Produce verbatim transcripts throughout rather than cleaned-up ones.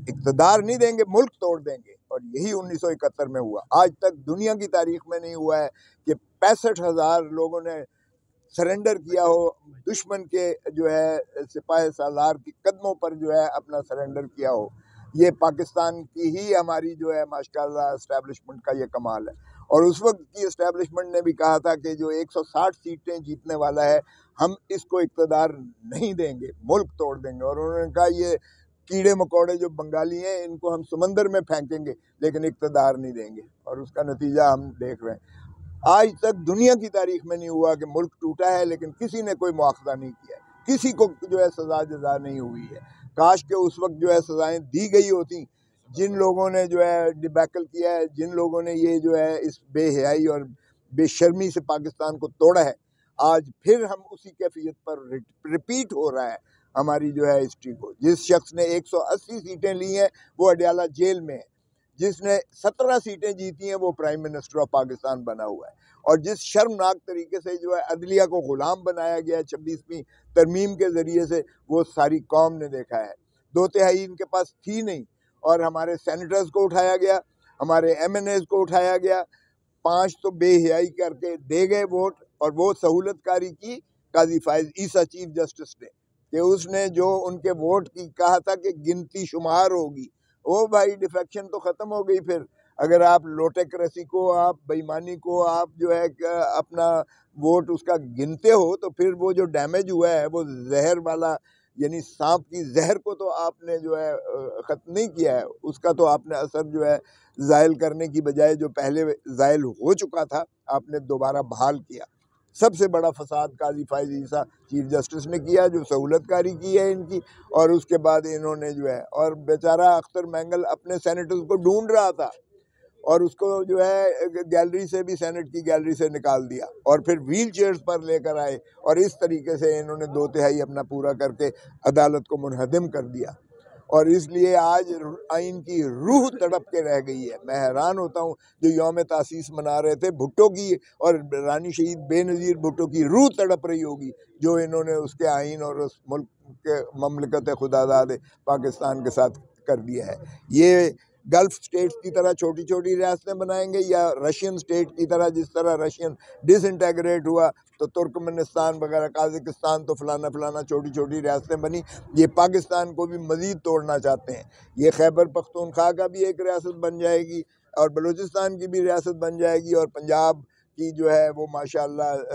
اقتدار نہیں دیں گے، ملک توڑ دیں گے۔ اور یہی انیس سو اکہتر میں ہوا۔ آج تک دنیا کی تاریخ میں نہیں ہوا ہے کہ پینسٹھ ہزار لوگوں نے سرنڈر کیا ہو، دشمن کے جو ہے سپاہ سالار کی قدموں پر جو ہے اپنا سرنڈر کیا ہو۔ یہ پاکستان کی ہی ہماری جو ہے ماشاءاللہ اسٹیبلشمنٹ کا یہ کمال ہے۔ اور اس وقت کی اسٹیبلشمنٹ نے بھی کہا تھا کہ جو ایک سو ساٹھ سیٹیں جیتنے والا ہے، ہم اس کو اقتدار نہیں دیں گے، ملک توڑ دیں گے۔ اور انہوں نے کہا یہ کیڑے مکوڑے جو بنگالی ہیں ان کو ہم سمندر میں پھینکیں گے لیکن اقتدار نہیں دیں گے، اور اس کا نتیجہ ہم دیکھ رہے ہیں۔ آج تک دنیا کی تاریخ میں نہیں ہوا کہ ملک ٹوٹا ہے لیکن کسی نے کوئی مواخذہ نہیں کیا ہے، کسی کو جو ہے سزا جزا نہیں ہوئی ہے۔ کاش کہ اس وقت جو ہے سزائیں دی گئی ہوتی۔ جن لوگوں نے جو ہے ڈیبیکل کیا ہے، جن لوگوں نے یہ جو ہے اس بے حیائی اور بے شرمی سے پاکستان کو توڑا ہے، آج پھر ہم اسی کیفیت پر ریپیٹ ہو رہا ہے ہماری جو ہے ہسٹری کو۔ جس شخص نے ایک سو اسی سیٹیں لی ہیں وہ اڈیالہ جیل میں ہے، جس نے سترہ سیٹیں جیتی ہیں وہ پرائم منسٹر آف پاکستان بنا ہوا ہے، اور جس شرمناک طریقے سے جو ہے عدلیہ کو غلام بنایا گیا ہے چھبیسویں ترمیم کے ذریعے سے، وہ ساری قوم نے دیکھا ہے۔ دو تہائی ان کے پاس تھی نہیں، اور ہمارے سینیٹرز کو اٹھایا گیا، ہمارے ایم این ایز کو اٹھایا گیا، پانچ تو بے حیائی کر کے دے گئے ووٹ، اور وہ سہولت کاری کی قاضی فائز عیسیٰ چیف جسٹس نے، کہ اس نے جو ان کے ووٹ کی کہا تھا کہ گنتی شمار ہوگی۔ او بھائی ڈیفیکشن تو ختم ہو گئی پھر۔ اگر آپ لوٹیکریسی کو، آپ بےایمانی کو، آپ جو ہے اپنا ووٹ اس کا گنتے ہو تو پھر وہ جو ڈیمیج ہوا ہے وہ زہر والا، یعنی سانپ کی زہر کو تو آپ نے جو ہے ختم نہیں کیا ہے، اس کا تو آپ نے اثر جو ہے زائل کرنے کی بجائے جو پہلے زائل ہو چکا تھا آپ نے دوبارہ بحال کیا۔ سب سے بڑا فساد قاضی فائز عیسیٰ چیف جسٹس نے کیا، جو سہولت کاری کی ہے ان کی، اور اس کے بعد انہوں نے جو ہے، اور بیچارہ اختر مینگل اپنے سینیٹرز کو ڈھونڈ رہا تھا اور اس کو جو ہے گیلری سے بھی، سینٹ کی گیلری سے نکال دیا، اور پھر ویل چیئرز پر لے کر آئے، اور اس طریقے سے انہوں نے دو تہائی اپنا پورا کر کے عدالت کو منہدم کر دیا۔ اور اس لیے آج آئین کی روح تڑپ کے رہ گئی ہے۔ میں حیران ہوتا ہوں جو یوم تاسیس منا رہے تھے، بھٹو کی اور رانی شہید بے نظیر بھٹو کی روح تڑپ رہی ہوگی جو انہوں نے اس کے آئین اور اس ملک کے مملکت خداداد پاکستان کے ساتھ کر دیا ہے۔ یہ گلف سٹیٹس کی طرح چھوٹی چھوٹی ریاستیں بنائیں گے، یا رشین سٹیٹ کی طرح، جس طرح رشین ڈس انٹیگریٹ ہوا تو ترکمنستان وغیرہ، قازقستان تو فلانا فلانا چھوٹی چھوٹی ریاستیں بنی۔ یہ پاکستان کو بھی مزید توڑنا چاہتے ہیں۔ یہ خیبر پختونخوا کا بھی ایک ریاست بن جائے گی، اور بلوچستان کی بھی ریاست بن جائے گی، اور پنجاب کی جو ہے وہ ماشاءاللہ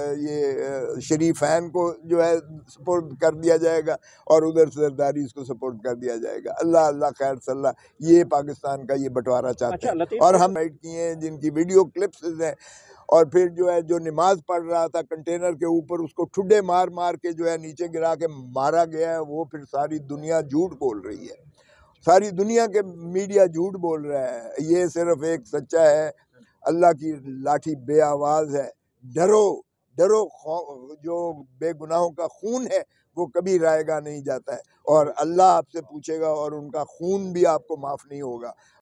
یہ شریفین کو جو ہے سپورٹ کر دیا جائے گا، اور ادھر سے زرداری اس کو سپورٹ کر دیا جائے گا۔ اللہ اللہ خیر صلی اللہ، یہ پاکستان کا یہ بٹوارہ چاہتے ہیں۔ اور ہم ایڈ کیے ہیں جن کی ویڈیو کلپس ہیں، اور پھر جو ہے جو نماز پڑھ رہا تھا کنٹینر کے اوپر، اس کو ٹھڈے مار مار کے جو ہے نیچے گرا کے مارا گیا ہے، وہ پھر ساری دنیا جھوٹ بول رہی ہے، ساری دنیا کے میڈیا جھوٹ بول رہا ہے۔ یہ صرف ایک سچا ہے، اللہ کی لاٹھی بے آواز ہے۔ ڈرو ڈرو، جو بے گناہوں کا خون ہے وہ کبھی رائے گاہ نہیں جاتا ہے، اور اللہ آپ سے پوچھے گا، اور ان کا خون بھی آپ کو معاف نہیں ہوگا۔